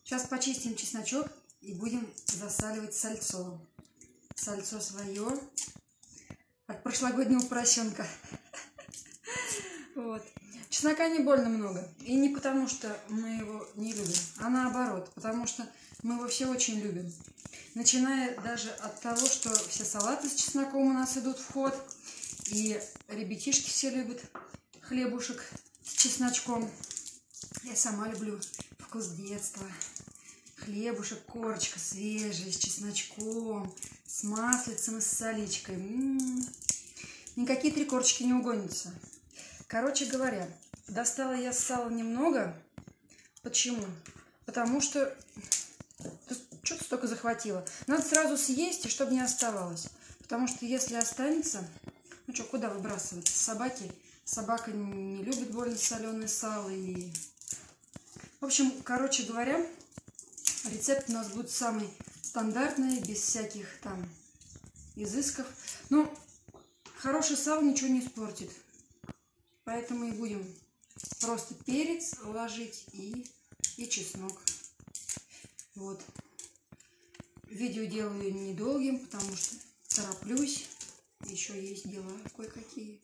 Сейчас почистим чесночок и будем засаливать сальцо. Сальцо свое от прошлогоднего поросенка. Вот. Чеснока не больно много. И не потому, что мы его не любим, а наоборот, потому что мы его все очень любим. Начиная даже от того, что все салаты с чесноком у нас идут в ход. И ребятишки все любят хлебушек с чесночком. Я сама люблю вкус детства. Хлебушек, корочка свежая, с чесночком, с маслицем и с соличкой. Никакие 3 корочки не угонятся. Короче говоря, достала я сала немного. Почему? Потому что что-то столько захватило. Надо сразу съесть, и чтобы не оставалось. Потому что если останется... Ну что, куда выбрасывать? Собаки. Собака не любит больно соленое сало. И... В общем, короче говоря, рецепт у нас будет самый стандартный, без всяких там изысков. Но хорошее сало ничего не испортит. Поэтому и будем просто перец ложить и чеснок. Вот. Видео делаю недолгим, потому что тороплюсь. Еще есть дела кое-какие.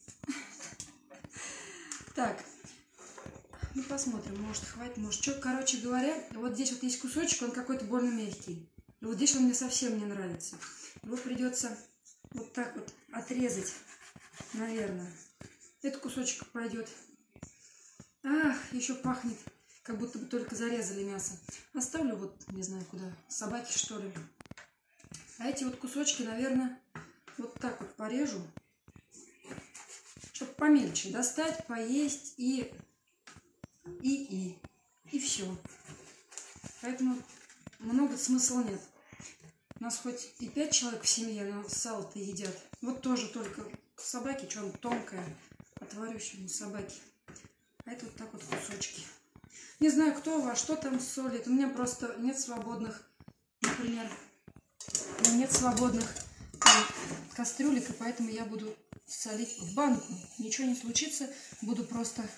Так. Ну, посмотрим. Может, хватит, может, что. Короче говоря, вот здесь вот есть кусочек, он какой-то больно мягкий. И вот здесь он мне совсем не нравится. Его придется вот так вот отрезать, наверное. Этот кусочек пойдет. Ах, еще пахнет, как будто бы только зарезали мясо. Оставлю вот, не знаю куда, собаки что ли. А эти вот кусочки, наверное, вот так вот порежу, чтобы помельче достать, поесть и все. Поэтому много смысла нет. У нас хоть и 5 человек в семье, но сало-то едят. Вот тоже только собаки, что он тонкое, отварю сегодня собаки. А это вот так вот кусочки. Не знаю, кто во что там солит. У меня просто нет свободных, например, нет свободных кастрюлек, и поэтому я буду солить в банку. Ничего не случится, буду просто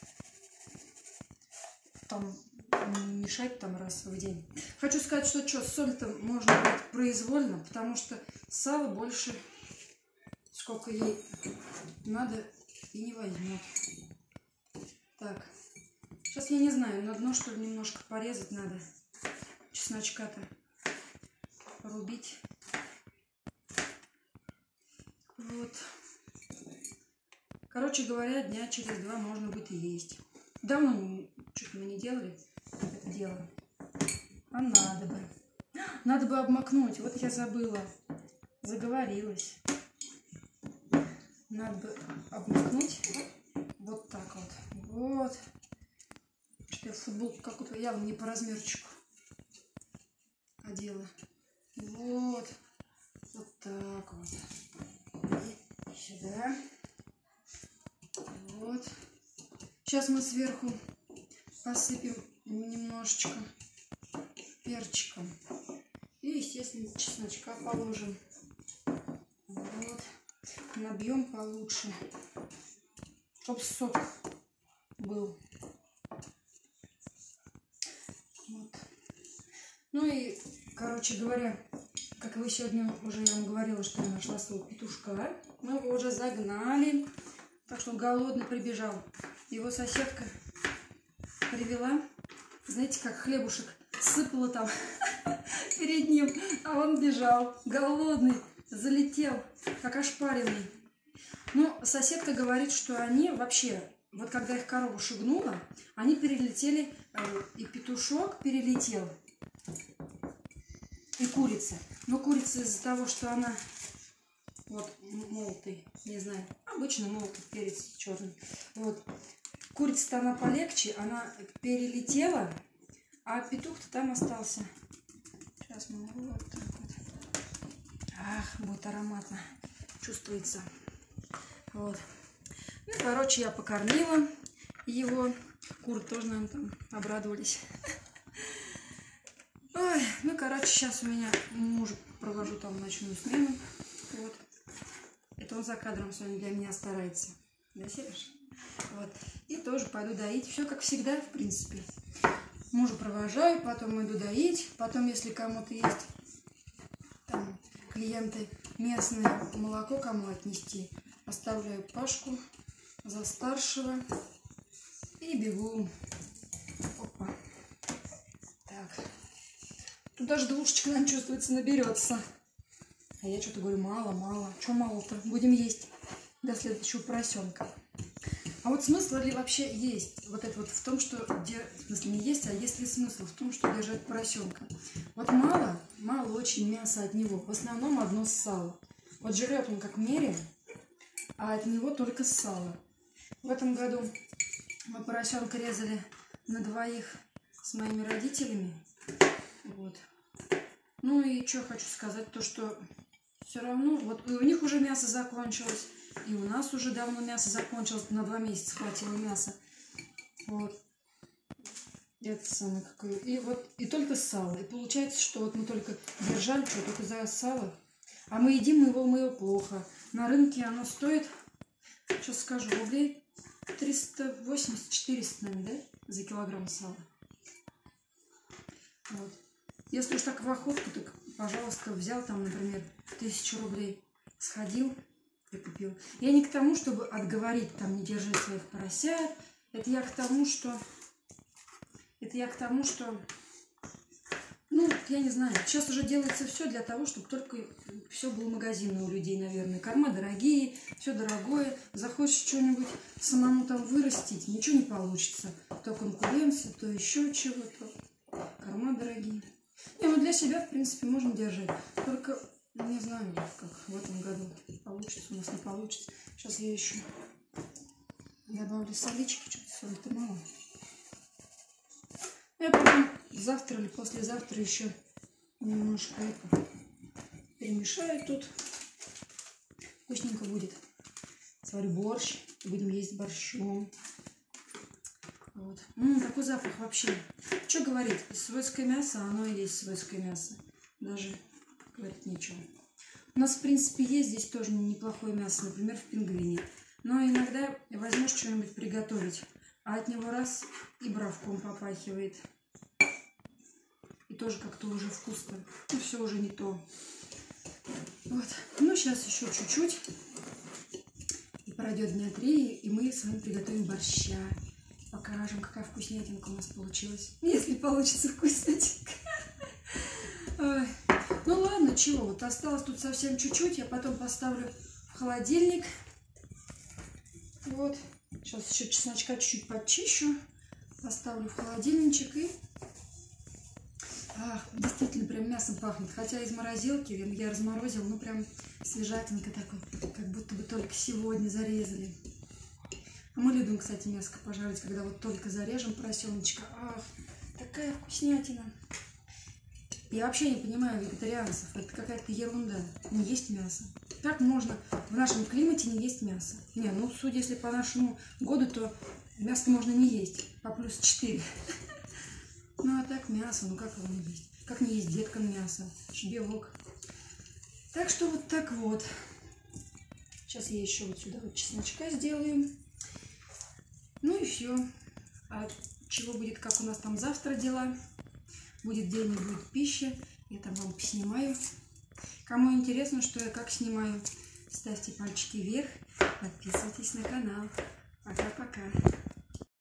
там мешать там раз в день. Хочу сказать, что соль-то можно брать произвольно, потому что сало больше, сколько ей надо, и не возьмет. Так, сейчас я не знаю, на дно что ли немножко порезать надо. Чесночка-то порубить. Вот. Короче говоря, дня через 2 можно будет и есть. Давно что-то мы не делали это дело. А надо бы. Надо бы обмакнуть. Вот я забыла. Заговорилась. Надо бы обмакнуть вот так вот. Вот. Что я футболку какую-то явно не по размерчику одела. Вот. Вот так вот. И сюда. Вот. Сейчас мы сверху посыпем немножечко перчиком. И, естественно, чесночка положим. Вот. Набьем получше, чтобы сок был. Вот. Ну и, короче говоря, как вы сегодня уже я вам говорила, что я нашла своего петушка. Мы его уже загнали. Так что он голодный прибежал. Его соседка привела. Знаете, как хлебушек сыпала там перед ним. А он бежал. Голодный. Залетел. Как ошпаренный. Ну, соседка говорит, что они вообще... Вот когда их корова шагнула, они перелетели, и петушок перелетел, и курица. Но курица из-за того, что она, вот, молотый, не знаю, обычно молотый перец черный. Вот, курица-то она полегче, она перелетела, а петух-то там остался. Сейчас мы вот так вот. Ах, будет ароматно, чувствуется. Вот. Ну, короче, я покормила его. Куры тоже, наверное, там обрадовались. Ой, ну, короче, сейчас у меня муж провожу там ночную смену. Вот. Это он за кадром сегодня для меня старается. Да, Сереж? Вот. И тоже пойду доить. Все как всегда, в принципе. мужа провожаю, потом иду доить. Потом, если кому-то есть там клиенты местное молоко, кому отнести, оставляю Пашку за старшего и бегу. Опа. Так. Тут даже двушечка, нам чувствуется, наберется. А я что-то говорю, мало. Что мало-то? Будем есть до следующего поросенка. А вот смысл ли вообще есть? Вот это вот в том, что... В смысле, не есть, а есть ли смысл в том, что держать поросенка? Вот мало очень мяса от него. В основном одно сало. Вот жрет он как мере, а от него только сало. В этом году мы поросенка резали на двоих с моими родителями. Вот. Ну и что хочу сказать, то что все равно, вот и у них уже мясо закончилось, и у нас уже давно мясо закончилось, на 2 месяца хватило мяса. Вот. Это самое какое. И вот, и только сало. И получается, что вот мы только держали, что только за сало. А мы едим мы его плохо. На рынке оно стоит, сейчас скажу, рублей 380-400, наверное, да? За килограмм сала. Вот. Если уж так в охотку, так, пожалуйста, взял там, например, 1000 рублей, сходил и купил. Я не к тому, чтобы отговорить, там, не держать своих поросят. Это я к тому, что... Ну, я не знаю. Сейчас уже делается все для того, чтобы только все было магазинное у людей, наверное. Корма дорогие, все дорогое. Захочешь что-нибудь самому там вырастить, ничего не получится. То конкуренция, то еще чего-то. Корма дорогие. Не, ну для себя, в принципе, можно держать. Только не знаю, как в этом году получится, у нас не получится. Сейчас я еще добавлю солички, что-то соли-то мало. Я потом завтра или послезавтра еще немножко это перемешаю тут. Вкусненько будет. Сварю борщ, будем есть борщом. Вот. Такой запах вообще. Что говорить? Свойское мясо, оно и есть свойское мясо. Даже говорить нечего. У нас, в принципе, есть здесь тоже неплохое мясо, например, в Пингвине. Но иногда возьмешь что-нибудь приготовить, а от него раз и бравком попахивает. И тоже как-то уже вкусно. Ну, все уже не то. Вот. Ну, сейчас еще чуть-чуть. И пройдет дня 3, и мы с вами приготовим борща. Покажем, какая вкуснятинка у нас получилась. Если получится вкуснятинка. Ой. Ну ладно, чего, вот осталось тут совсем чуть-чуть. Я потом поставлю в холодильник. Вот. Сейчас еще чесночка чуть-чуть подчищу. Поставлю в холодильничек и... Ах, действительно, прям мясом пахнет. Хотя из морозилки я разморозила, ну прям свежатинка такой. Как будто бы только сегодня зарезали. А мы любим, кстати, мяско пожарить, когда вот только зарежем поросеночка. Ах, такая вкуснятина. Я вообще не понимаю вегетарианцев. Это какая-то ерунда. Не есть мясо. Как можно в нашем климате не есть мясо? Не, ну, судя если по нашему году, то мясо можно не есть. По +4. Ну, а так мясо, ну как его не есть? Как не есть деткам мясо? Белок. Так что вот так вот. Сейчас я еще вот сюда вот чесночка сделаю. Ну и все. А чего будет, как у нас там завтра дела? Будет день, не будет пищи. Я там вам поснимаю. Кому интересно, что я как снимаю, ставьте пальчики вверх. Подписывайтесь на канал. Пока-пока.